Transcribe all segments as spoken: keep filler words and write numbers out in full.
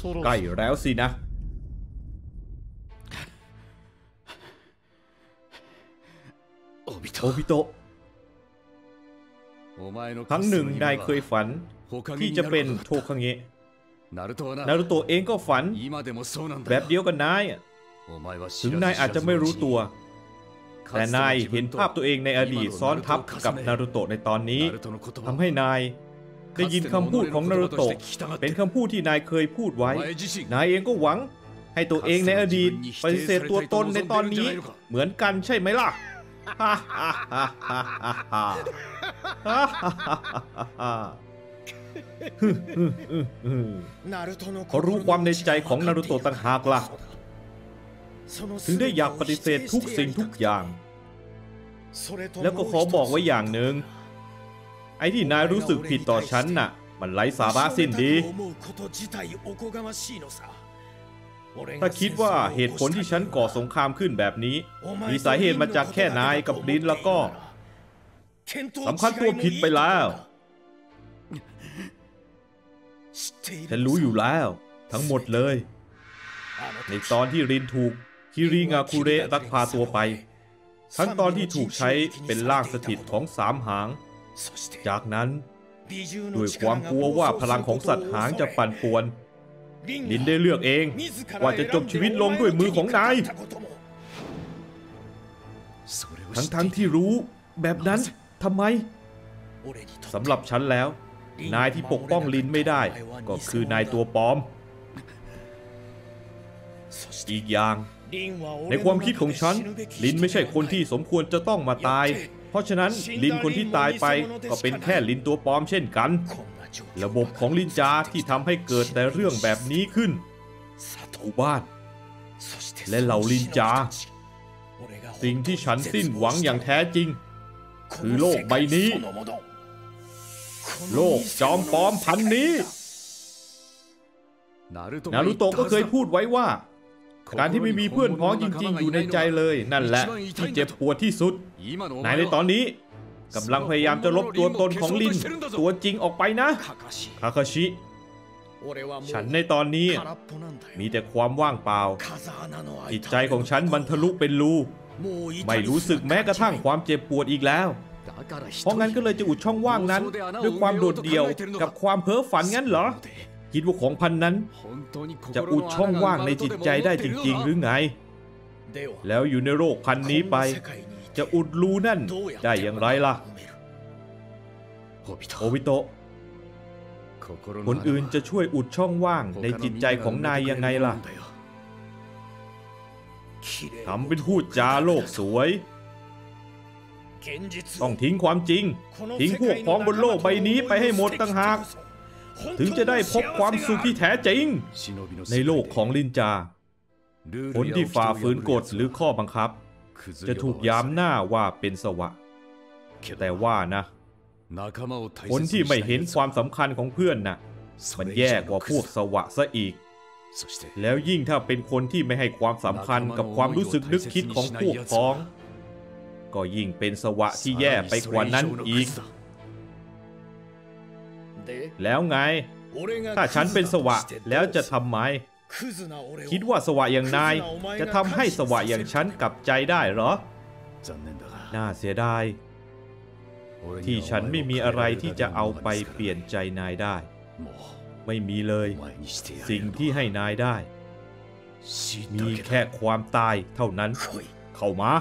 ใกล้แล้วสินะโอบิโตะครั้งหนึ่งนายเคยฝันที่จะเป็นโทคังเงะนารูโตะเองก็ฝันแบบเดียวกันนายถึงนายอาจจะไม่รู้ตัวแต่นายเห็นภาพตัวเองในอดีตซ้อนทับกับนารูโตะในตอนนี้ทำให้นายได้ยินคำพูดของนารูโตะเป็นคำพูดที่นายเคยพูดไว้นายเองก็หวังให้ตัวเองในอดีตปฏิเสธตัวตนในตอนนี้เหมือนกันใช่ไหมล่ะเขารู้ความในใจของนารูโตะต่างหากล่ะถึงได้อยากปฏิเสธทุกสิ่งทุกอย่างแล้วก็ขอบอกไว้อย่างหนึ่งไอ้ที่นายรู้สึกผิดต่อฉันน่ะมันไร้สาระสิ้นดีถ้าคิดว่าเหตุผลที่ฉันก่อสงครามขึ้นแบบนี้มีสาเหตุมาจากแค่นายกับลินแล้วก็สำคัญตัวผิดไปแล้วฉันรู้อยู่แล้วทั้งหมดเลยในตอนที่รินถูกคิริงาคุเระลักพาตัวไปทั้งตอนที่ถูกใช้เป็นร่างสถิตของสามหางจากนั้นด้วยความกลัวว่าพลังของสัตว์หางจะปั่นป่วนลินได้เลือกเองว่าจะจบชีวิตลงด้วยมือของนายทั้งทั้งที่รู้แบบนั้นทำไมสำหรับฉันแล้วนายที่ปกป้องลินไม่ได้ก็คือนายตัวปลอมอีกอย่างในความคิดของฉันลินไม่ใช่คนที่สมควรจะต้องมาตายเพราะฉะนั้นลินคนที่ตายไปก็เป็นแค่ลินตัวปลอมเช่นกันระบบของลินจาที่ทำให้เกิดแต่เรื่องแบบนี้ขึ้นหมู่บ้านและเหล่าลินจาสิ่งที่ฉันสิ้นหวังอย่างแท้จริงคือโลกใบนี้โลกจอมปลอมพันนี้นารูโตะก็เคยพูดไว้ว่าการที่ไม่มีเพื่อนพ้องจริงๆอยู่ในใจเลยนั่นแหละที่เจ็บปวดที่สุดนายในตอนนี้กำลังพยายามจะลบตัวตนของลินตัวจริงออกไปนะคาคาชิฉันในตอนนี้มีแต่ความว่างเปล่าจิตใจของฉันมันทะลุเป็นรูไม่รู้สึกแม้กระทั่งความเจ็บปวดอีกแล้วเพราะงั้นก็เลยจะอุดช่องว่างนั้นด้วยความโดดเดี่ยวกับความเพ้อฝันงั้นเหรอคิดว่าของพันนั้นจะอุดช่องว่างในจิตใจได้จริงๆหรือไงแล้วอยู่ในโลกพันนี้ไปจะอุดรูนั่นได้อย่างไรล่ะโอบิโตะคนอื่นจะช่วยอุดช่องว่างในจิตใจของนายยังไงล่ะทำเป็นพูดจาโลกสวยต้องทิ้งความจริงทิ้งพวกพ้องบนโลกใบนี้ไปให้หมดต่างหากถึงจะได้พบความสุขที่แท้จริงในโลกของลินจาคนที่ฝ่าฝืนกฎหรือข้อบังคับจะถูกยามหน้าว่าเป็นสวะแต่ว่านะคนที่ไม่เห็นความสำคัญของเพื่อนน่ะมันแย่กว่าพวกสวะซะอีกแล้วยิ่งถ้าเป็นคนที่ไม่ให้ความสำคัญกับความรู้สึกนึกคิดของพวกพ้องก็ยิ่งเป็นสวะที่แย่ไปกว่านั้นอีกแล้วไงถ้าฉันเป็นสวะแล้วจะทำไมคิดว่าสวะอย่างนายจะทำให้สวะอย่างฉันกลับใจได้เหรอน่าเสียดายที่ฉันไม่มีอะไรที่จะเอาไปเปลี่ยนใจนายได้ไม่มีเลยสิ่งที่ให้นายได้มีแค่ความตายเท่านั้นเข้ามา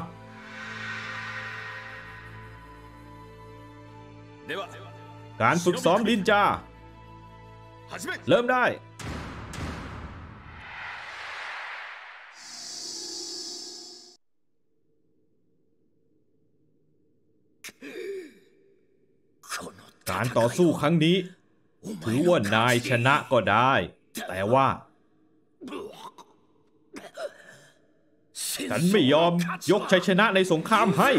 การฝึกซ้อมลินจาเริ่มได้การต่อสู้ครั้งนี้ถือว่านายชนะก็ได้แต่ว่าฉันไม่ยอมยกชัยชนะในสงครามให้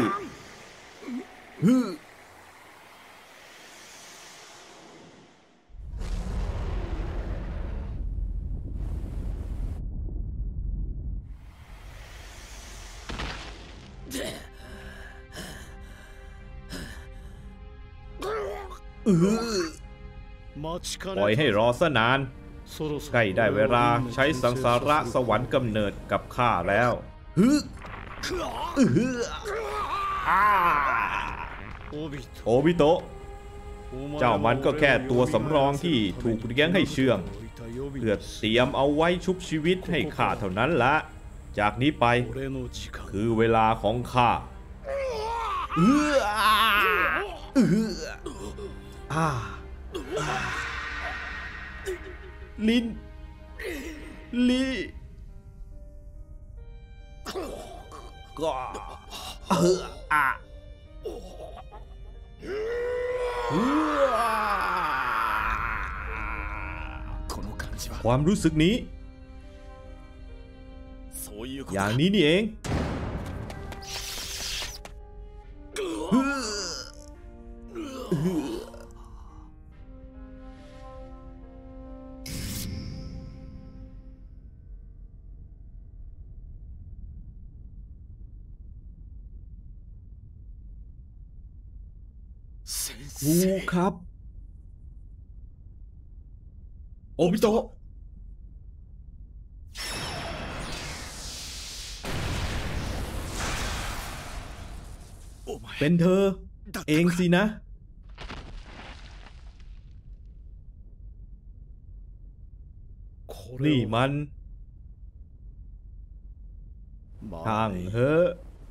ปล่อยให้รอซะนานใกล้ได้เวลาใช้สังสาระสวรรค์กำเนิดกับข้าแล้วฮึโอบิโตะเจ้ามันก็แค่ตัวสำรองที่ถูกเลี้ยงให้เชื่องเพื่อเตรียมเอาไว้ชุบชีวิตให้ข้าเท่านั้นละจากนี้ไปคือเวลาของข้าเออเอออ่าลินลีก็เอออ่ะความรู้สึกนี้อย่างนี้นี่เองครูครับโอบิโตะเป็นเธอเองสินะนี่มันช่างเถอะ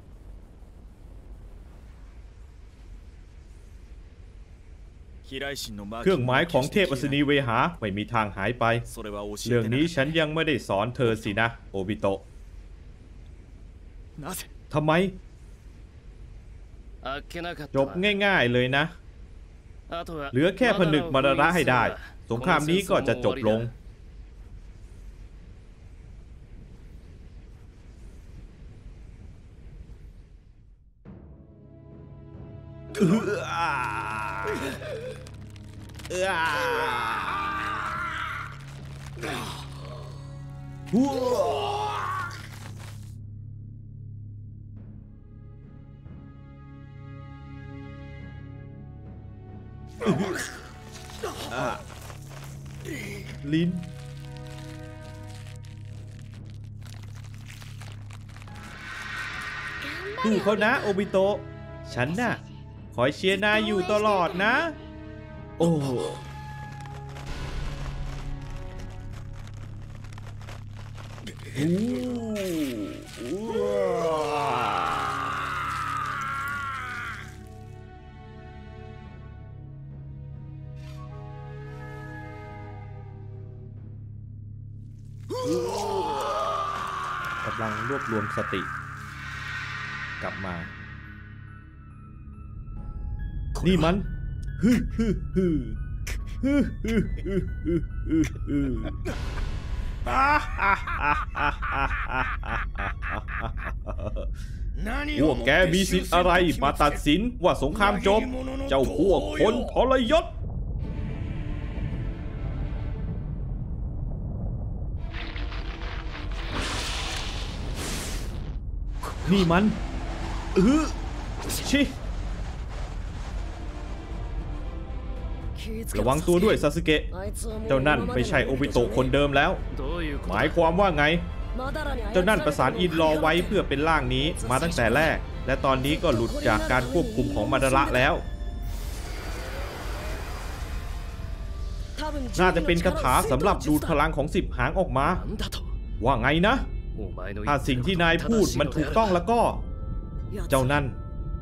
เครื่องหมายของเทพอัศนีเวหาไม่มีทางหายไปเรื่องนี้ฉันยังไม่ได้สอนเธอสินะโอบิโตะทำไมจบง่ายๆเลยนะเหลือแค่ผนึกมาระให้ได้สงครามนี้ก็จะจบลงเออเออหัวลิ้นดูเขานะโอบิโตะฉันน่ะคอยเชียร์นายอยู่ตลอดนะโอ้กำลังรวบรวมสติกลับมานี่มันฮึฮึฮึฮึฮึฮึฮึฮึฮึพวกแกมีสิทธิ์อะไรมาตัดสินว่าสงครามจบเจ้าพวกคนทรยศนี่มันเออชิระวังตัวด้วยซาสึเกะเจ้านั่นไม่ใช่โอบิโตะคนเดิมแล้วหมายความว่าไงเจ้านั่นประสานอินรอไว้เพื่อเป็นร่างนี้มาตั้งแต่แรกและตอนนี้ก็หลุดจากการควบคุมของมาดาระแล้วน่าจะเป็นคาถาสำหรับดูดพลังของสิบหางออกมาว่าไงนะถ้าสิ่งที่นายพูดมันถูกต้องแล้วก็เจ้านั่น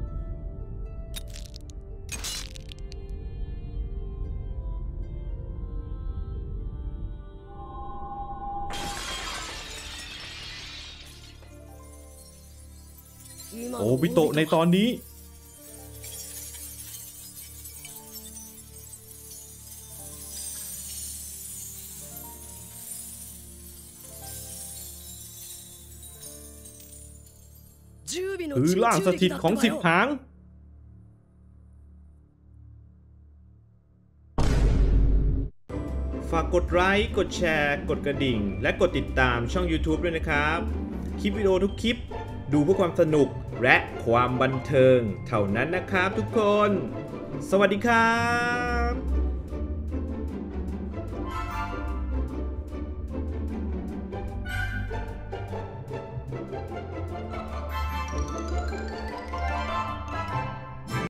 โอบิโตะในตอนนี้คือร่างสถิตของสิบหางฝากกดไลค์กดแชร์กดกระดิ่งและกดติดตามช่อง YouTube ด้วยนะครับคลิปวิดีโอทุกคลิปดูเพื่อความสนุกและความบันเทิงเท่านั้นนะครับทุกคนสวัสดีครับ